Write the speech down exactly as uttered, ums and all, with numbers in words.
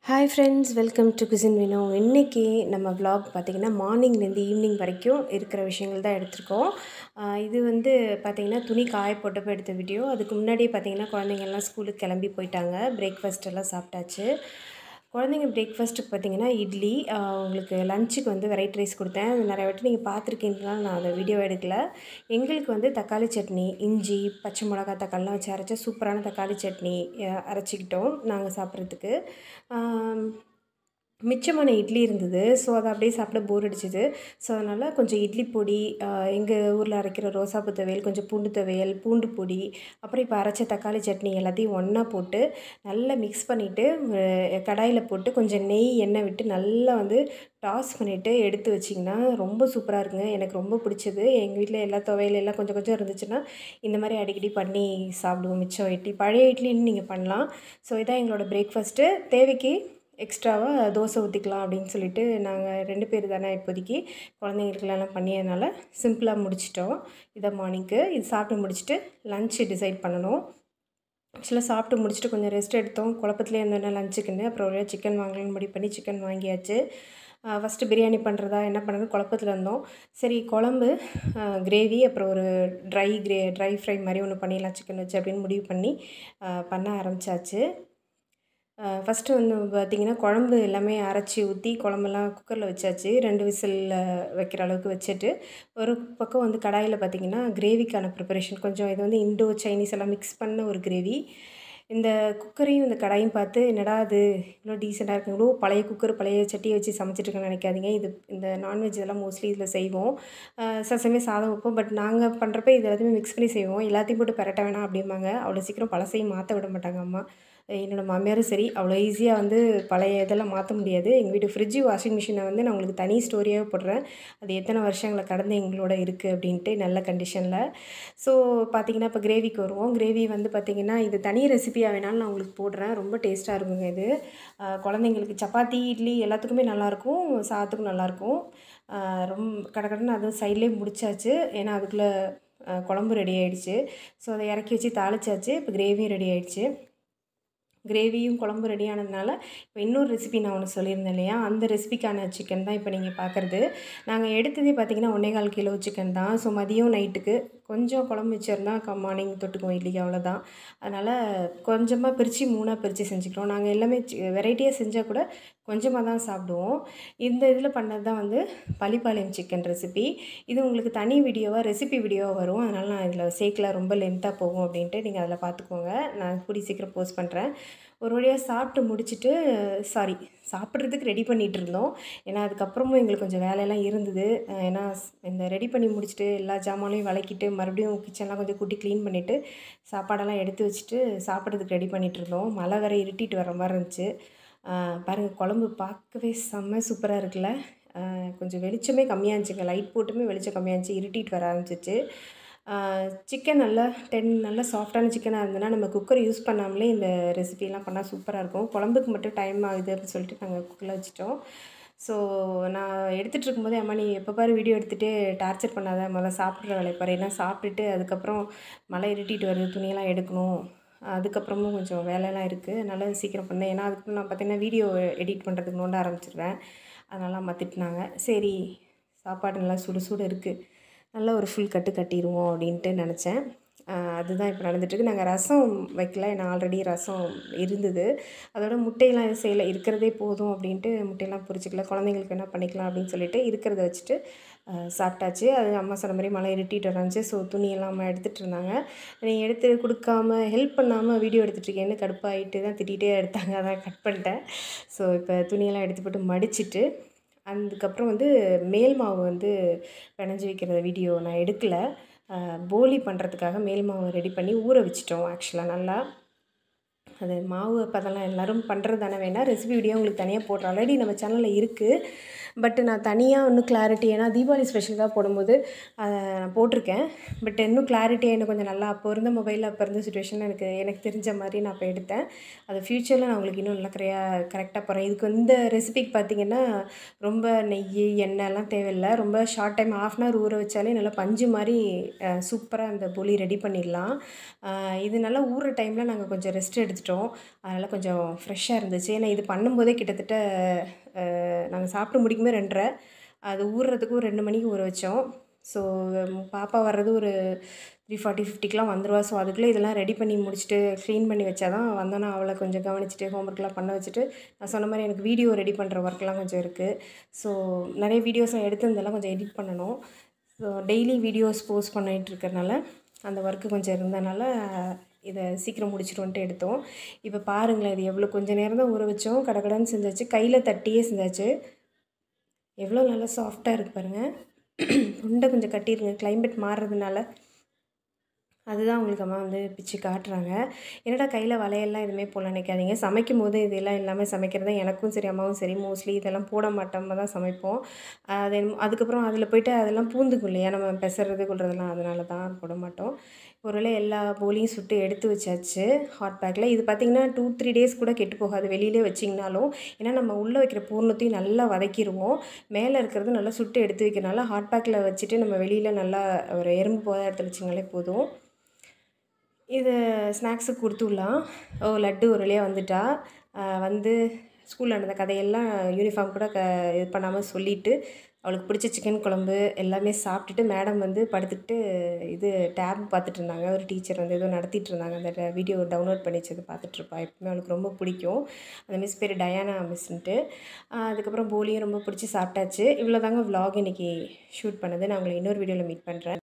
Hi friends, welcome to Cuisine Vino. இன்னைக்கு நம்ம vlog பார்த்தீங்கன்னா மார்னிங்லேருந்து ஈவினிங் வரைக்கும் இருக்கிற விஷயங்கள் தான் எடுத்திருக்கோம். இது வந்து பார்த்தீங்கன்னா துணி காய போட்டப்போ எடுத்த வீடியோ. அதுக்கு முன்னாடியே பார்த்தீங்கன்னா குழந்தைங்கள்லாம் ஸ்கூலுக்கு கிளம்பி போயிட்டாங்க. பிரேக்ஃபாஸ்ட் எல்லாம் சாப்பிட்டாச்சு. குழந்தைங்க பிரேக்ஃபாஸ்ட்டுக்கு பார்த்தீங்கன்னா இட்லி, உங்களுக்கு லஞ்சுக்கு வந்து வெரைட்டி ரைஸ் கொடுத்தேன். அது நிறைய வாட்டி நீங்கள் பார்த்துருக்கீங்கனால நான் அந்த வீடியோ எடுக்கல. எங்களுக்கு வந்து தக்காளி சட்னி, இஞ்சி, பச்சை மிளகா, தக்காளிலாம் வச்சு அரைச்ச சூப்பரான தக்காளி சட்னி அரைச்சிக்கிட்டோம் நாங்கள் சாப்பிட்றதுக்கு. மிச்சமான இட்லி இருந்தது. ஸோ அதை அப்படியே சாப்பிட போர் அடிச்சிது. ஸோ அதனால் கொஞ்சம் இட்லி பொடி, எங்கள் ஊரில் அரைக்கிற ரோசாப்பூ துவையல், கொஞ்சம் பூண்டு துவையல், பூண்டு பொடி, அப்புறம் இப்போ அரைச்ச தக்காளி சட்னி எல்லாத்தையும் ஒன்றா போட்டு நல்லா மிக்ஸ் பண்ணிவிட்டு கடாயில் போட்டு கொஞ்சம் நெய் எண்ணெய் விட்டு நல்லா வந்து டாஸ் பண்ணிவிட்டு எடுத்து வச்சிங்கன்னா ரொம்ப சூப்பராக இருக்குங்க. எனக்கு ரொம்ப பிடிச்சது. எங்கள் வீட்டில் எல்லா துவையல் எல்லாம் கொஞ்சம் கொஞ்சம் இருந்துச்சுன்னா இந்த மாதிரி அடிக்கடி பண்ணி சாப்பிடுவோம். மிச்சம் இட்லி பழைய இட்லின்னு நீங்கள் பண்ணலாம். ஸோ இதான் எங்களோட பிரேக்ஃபாஸ்ட்டு. தேவைக்கு எக்ஸ்ட்ராவாக தோசை ஊற்றிக்கலாம் அப்படின்னு சொல்லிட்டு நாங்கள் ரெண்டு பேர் தானே இப்போதைக்கு குழந்தைங்களுக்குலாம் பண்ணியதுனால சிம்பிளாக முடிச்சிட்டோம். இதை மார்னிங்க்கு இது சாப்பிட்டு முடிச்சுட்டு லன்ச்சு டிசைட் பண்ணணும். ஆக்சுவலாக சாப்பிட்டு முடிச்சுட்டு கொஞ்சம் ரெஸ்ட் எடுத்தோம். குழப்பத்துலேயே இருந்தோன்னா லஞ்சுக்குன்னு. அப்புறம் ஒரு சிக்கன் வாங்கலாம்னு முடிவு பண்ணி சிக்கன் வாங்கியாச்சு. ஃபஸ்ட்டு பிரியாணி பண்ணுறதா என்ன பண்ணுறது குழப்பத்தில் இருந்தோம். சரி குழம்பு, கிரேவி, அப்புறம் ஒரு ட்ரை கிரே ட்ரை ஃப்ரை மாதிரி ஒன்று பண்ணிடலாம் சிக்கன் வச்சு அப்படின்னு முடிவு பண்ணி பண்ண ஆரம்பித்தாச்சு. ஃபஸ்ட்டு வந்து பார்த்திங்கன்னா குழம்பு எல்லாமே அரைச்சி ஊற்றி குழம்பெல்லாம் குக்கரில் வச்சாச்சு. ரெண்டு விசிலில் வைக்கிற அளவுக்கு வச்சுட்டு ஒரு பக்கம் வந்து கடாயில் பார்த்திங்கன்னா கிரேவிக்கான ப்ரிப்பரேஷன் கொஞ்சம் இது வந்து இண்டோ சைனீஸ் எல்லாம் மிக்ஸ் பண்ண ஒரு கிரேவி. இந்த குக்கரையும் இந்த கடாயும் பார்த்து என்னடா அது இவ்வளோ டீசெண்டாக இருக்குங்களோ, பழைய குக்கர் பழைய சட்டியை வச்சு சமைச்சிட்ருக்கேன்னு நினைக்காதீங்க. இது இந்த நான்வெஜ் இதெல்லாம் மோஸ்ட்லி இதில் செய்வோம். சில சமயம் சாதம் வைப்போம். பட் நாங்கள் பண்ணுறப்ப இது எல்லாத்தையுமே மிக்ஸ் பண்ணி செய்வோம். எல்லாத்தையும் போட்டு பெரட்ட வேணாம் அப்படிம்பாங்க. அவ்வளோ சீக்கிரம் பழசையும் மாற்ற விட மாட்டாங்க அம்மா. என்னோடய மாமியாரும் சரி அவ்வளோ ஈஸியாக வந்து பழைய இதெல்லாம் மாற்ற முடியாது. எங்கள் வீட்டு ஃப்ரிட்ஜு, வாஷிங் மிஷினை வந்து நான் உங்களுக்கு தனி ஸ்டோரியாக போடுறேன். அது எத்தனை வருஷங்களை கடந்து எங்களோட இருக்குது அப்படின்ட்டு நல்ல கண்டிஷனில். ஸோ பார்த்திங்கன்னா இப்போ கிரேவிக்கு வருவோம். கிரேவி வந்து பார்த்திங்கன்னா இது தனி ரெசிபியாக வேணாலும் நான் உங்களுக்கு போடுறேன். ரொம்ப டேஸ்ட்டாக இருக்குங்க இது. குழந்தைங்களுக்கு சப்பாத்தி, இட்லி எல்லாத்துக்குமே நல்லாயிருக்கும். சாதத்துக்கும் நல்லாயிருக்கும். ரொம்ப கடகடன்னு அதுவும் சைட்லேயே முடிச்சாச்சு. ஏன்னா அதுக்குள்ளே குழம்பு ரெடி ஆகிடுச்சு. ஸோ அதை இறக்கி வச்சு தாளிச்சாச்சு. இப்போ கிரேவியும் ரெடி ஆகிடுச்சு. கிரேவியும் குழம்பு ரெடி ஆனதுனால இப்போ இன்னொரு ரெசிபி நான் ஒன்று சொல்லியிருந்தேன் இல்லையா, அந்த ரெசிபிக்கான சிக்கன் தான் இப்போ நீங்கள் பார்க்குறது. நாங்கள் எடுத்ததே பார்த்திங்கன்னா ஒன்றே கால் கிலோ சிக்கன் தான். ஸோ மதியம் நைட்டுக்கு கொஞ்சம் குழம்பு வச்சுருந்தா க மார்னிங் தொட்டுக்குவோம் இட்லிக்கு, அவ்வளோதான். அதனால் கொஞ்சமாக பிரித்து மூணாக பிரித்து செஞ்சுக்கிறோம். நாங்கள் எல்லாமே வெரைட்டியாக செஞ்சால் கூட கொஞ்சமாக தான் சாப்பிடுவோம். இந்த இதில் பண்ணது தான் வந்து பள்ளிப்பாளையம் சிக்கன் ரெசிபி. இது உங்களுக்கு தனி வீடியோவாக ரெசிபி வீடியோவாக வரும். அதனால் நான் இதில் சேர்க்கல, ரொம்ப லென்த்தாக போகும் அப்படின்ட்டு நீங்கள் அதில் பார்த்துக்கோங்க. நான் கூடி சீக்கிரம் போஸ்ட் பண்ணுறேன். ஒரு வழியாக சாப்பிட்டு முடிச்சுட்டு சாரி சாப்பிட்றதுக்கு ரெடி பண்ணிகிட்டு இருந்தோம். ஏன்னா அதுக்கப்புறமும் எங்களுக்கு கொஞ்சம் வேலையெல்லாம் இருந்தது. ஏன்னா இந்த ரெடி பண்ணி முடிச்சுட்டு எல்லா ஜாமானையும் விளக்கிட்டு மறுபடியும் கிச்சன்லாம் கொஞ்சம் கூட்டி க்ளீன் பண்ணிவிட்டு சாப்பாடெல்லாம் எடுத்து வச்சுட்டு சாப்பிட்றதுக்கு ரெடி பண்ணிகிட்டு இருந்தோம். மழை வேறு இருட்டிட்டு வர மாதிரி இருந்துச்சு. பாருங்கள் குழம்பு பார்க்கவே செம்ம சூப்பராக இருக்குல்ல. கொஞ்சம் வெளிச்சமே கம்மியாக இருந்துச்சுங்க. லைட் போட்டுமே வெளிச்சம் கம்மியாக இருந்துச்சு. இருட்டிட்டு வர ஆரம்பிச்சிச்சு. சிக்கன் நல்லா டென் நல்லா சாஃப்டான சிக்கனாக இருந்ததுன்னா நம்ம குக்கர் யூஸ் பண்ணாமலே இந்த ரெசிபிலாம் பண்ணால் சூப்பராக இருக்கும். குழம்புக்கு மட்டும் டைம் ஆகுது அப்படின்னு சொல்லிட்டு நாங்கள் குக்கரில் வச்சுட்டோம். ஸோ நான் எடுத்துகிட்டு இருக்கும்போதே அம்மா நீ எப்போ பாரு வீடியோ எடுத்துகிட்டு டார்ச்சர் பண்ணாத, முதல்ல சாப்பிட்ற வேலையை பாரு. ஏன்னா சாப்பிட்டுட்டு அதுக்கப்புறம் மழை இருட்டிட்டு வருது, துணியெல்லாம் எடுக்கணும், அதுக்கப்புறமும் கொஞ்சம் வேலையெல்லாம் இருக்குது, அதனால் சீக்கிரம் பண்ணேன். ஏன்னா அதுக்கப்புறம் நான் பார்த்திங்கன்னா வீடியோ எடிட் பண்ணுறதுக்கு நோண்ட ஆரம்பிச்சிடுவேன். அதனால் அம்மா திட்டினாங்க. சரி சாப்பாடு நல்லா சுடு சுடு இருக்குது, நல்லா ஒரு ஃபுல் கட்டு கட்டிடுவோம் அப்படின்ட்டு நினச்சேன். அதுதான் இப்போ நடந்துகிட்ருக்கு. நாங்கள் ரசம் வைக்கல, ஏன்னா ஆல்ரெடி ரசம் இருந்தது. அதோட முட்டையெல்லாம் எதுவும் செய்யலை, இருக்கிறதே போதும் அப்படின்ட்டு முட்டையெல்லாம் பொரிச்சிக்கல, குழந்தைங்களுக்கு என்ன பண்ணிக்கலாம் அப்படின்னு சொல்லிட்டு இருக்கிறத வச்சுட்டு சாப்பிட்டாச்சு. அது அம்மா சொன்ன மாதிரி மழை இருட்டிட்டு வந்துச்சு. ஸோ துணியெல்லாம் அம்மா எடுத்துகிட்டு இருந்தாங்க. நீ எடுத்து கொடுக்காம ஹெல்ப் பண்ணாமல் வீடியோ எடுத்துகிட்ருக்கேன்னு கடுப்பாகிட்டு தான் திட்டிகிட்டே எடுத்தாங்க. அதான் கட் பண்ணிட்டேன். ஸோ இப்போ துணியெல்லாம் எடுத்து போட்டு மடிச்சுட்டு அதுக்கப்புறம் வந்து மேல் மாவு வந்து பிணைஞ்சி வைக்கிற வீடியோ நான் எடுக்கலை. போலி பண்ணுறதுக்காக மேல் மாவு ரெடி பண்ணி ஊற வச்சிட்டோம். ஆக்சுவலாக நல்லா அது மாவு அப்போ அதெல்லாம் எல்லோரும் பண்ணுறது தானே, வேணால் ரெசிபி வீடியோ உங்களுக்கு தனியாக போடுறோம். ஆல்ரெடி நம்ம சேனலில் இருக்குது. பட் நான் தனியாக இன்னும் கிளாரிட்டி ஏன்னா தீபாவளி ஸ்பெஷலுக்காக போடும்போது அதை நான் போட்டிருக்கேன். பட் இன்னும் கிளாரிட்டியாக இன்னும் கொஞ்சம் நல்லா அப்போ இருந்த மொபைலில் அப்போ இருந்த சுச்சுவேஷனில் எனக்கு எனக்கு தெரிஞ்ச மாதிரி நான் இப்போ எடுத்தேன். அது ஃப்யூச்சரில் நான் உங்களுக்கு இன்னும் நல்லா கரையா கரெக்டாக போகிறேன். இதுக்கு இந்த ரெசிபிக்கு பார்த்திங்கன்னா ரொம்ப நெய் எண்ணெய்லாம் தேவையில்லை. ரொம்ப short time half an hour ஊற வச்சாலே நல்லா பஞ்சு மாதிரி சூப்பராக அந்த போலி ரெடி பண்ணிடலாம். இது நல்லா ஊற டைமில் நாங்கள் கொஞ்சம் ரெஸ்ட் எடுத்துட்டோம். அதனால் கொஞ்சம் ஃப்ரெஷ்ஷாக இருந்துச்சு. ஏன்னா இது பண்ணும்போதே கிட்டத்தட்ட நாங்கள் சாப்பிட்டு முடிக்குமே ரெண்டரை, அது ஊறுறதுக்கு ஒரு ரெண்டு மணிக்கு ஊற வச்சோம். ஸோ பாப்பா வர்றது ஒரு த்ரீ ஃபார்ட்டி ஃபிஃப்டிக்கெலாம் வந்துடுவா. ஸோ அதுக்குள்ளே இதெல்லாம் ரெடி பண்ணி முடிச்சுட்டு க்ளீன் பண்ணி வச்சா தான் வந்தோன்னா அவளை கொஞ்சம் கவனிச்சுட்டு ஹோம்ஒர்க்லாம் பண்ண வச்சுட்டு நான் சொன்ன மாதிரி எனக்கு வீடியோ ரெடி பண்ணுற ஒர்க்லாம் கொஞ்சம் இருக்குது. ஸோ நிறைய வீடியோஸ்லாம் எடுத்து இதெல்லாம் கொஞ்சம் எடிட் பண்ணணும். ஸோ டெய்லி வீடியோஸ் போஸ்ட் பண்ணிகிட்டு இருக்கிறனால அந்த ஒர்க்கு கொஞ்சம் இருந்தனால இதை சீக்கிரம் முடிச்சிடுவோன்ட்டு எடுத்தோம். இப்போ பாருங்களேன், இது எவ்வளோ கொஞ்சம் நேரம் தான் ஊற வச்சோம், கடகடன்னு செஞ்சாச்சு. கையில் தட்டியே செஞ்சாச்சு. எவ்வளோ நல்லா சாஃப்டாக இருக்குது பாருங்கள். உண்டை கொஞ்சம் கட்டிடுங்க கிளைமேட் மாறுறதுனால. அதுதான் உங்களுக்கு அம்மா வந்து பிச்சு காட்டுறாங்க. என்னடா கையில் வளையல்லாம் எதுவுமே போல நினைக்காதீங்க. சமைக்கும் போது இதெல்லாம் எல்லாமே சமைக்கிறது எனக்கும் சரி அம்மாவும் சரி மோஸ்ட்லி இதெல்லாம் போட மாட்டோம் தான் சமைப்போம். அது அதுக்கப்புறம் அதில் போய்ட்டு அதெல்லாம் பூந்துக்கும் இல்லையா நம்ம பெசறது கொள்றதெல்லாம், அதனால தான் போட மாட்டோம். ஒருவேளை எல்லா போலியும் சுட்டு எடுத்து வச்சாச்சு ஹாட் பேக்கில். இது பார்த்திங்கன்னா டூ த்ரீ டேஸ் கூட கெட்டு போகாது வெளியிலே வச்சிங்கனாலும். ஏன்னா நம்ம உள்ளே வைக்கிற பூர்ணத்தையும் நல்லா வதக்கிடுவோம். மேலே இருக்கிறது நல்லா சுட்டு எடுத்து வைக்கிறனால ஹாட் பேக்கில் வச்சுட்டு நம்ம வெளியில் நல்லா ஒரு எறும்பு போத எடுத்து வச்சிங்கனாலே போதும். இது ஸ்நாக்ஸுக்கு கொடுத்துடலாம். ஓ லட்டு ஒரு வழியாக வந்துட்டா. வந்து ஸ்கூலில் நடந்த கதையெல்லாம் யூனிஃபார்ம் கூட க இது பண்ணாமல் சொல்லிவிட்டு அவளுக்கு பிடிச்ச சிக்கன் குழம்பு எல்லாமே சாப்பிட்டுட்டு மேடம் வந்து படுத்துக்கிட்டு இது டேப் பார்த்துட்டு இருந்தாங்க. ஒரு டீச்சர் வந்து ஏதோ நடத்திட்டு இருந்தாங்க. அந்த வீடியோ டவுன்லோட் பண்ணி வச்சது பார்த்துட்ருப்பா. எப்பவுமே அவளுக்கு ரொம்ப பிடிக்கும். அந்த மிஸ் பேர் டயானா மிஸ்ன்ட்டு. அதுக்கப்புறம் போலியும் ரொம்ப பிடிச்சி சாப்பிட்டாச்சு. இவ்வளோ தாங்க விலாக் இன்றைக்கி ஷூட் பண்ணது. நான் உங்களை இன்னொரு வீடியோவில் மீட் பண்ணுறேன்.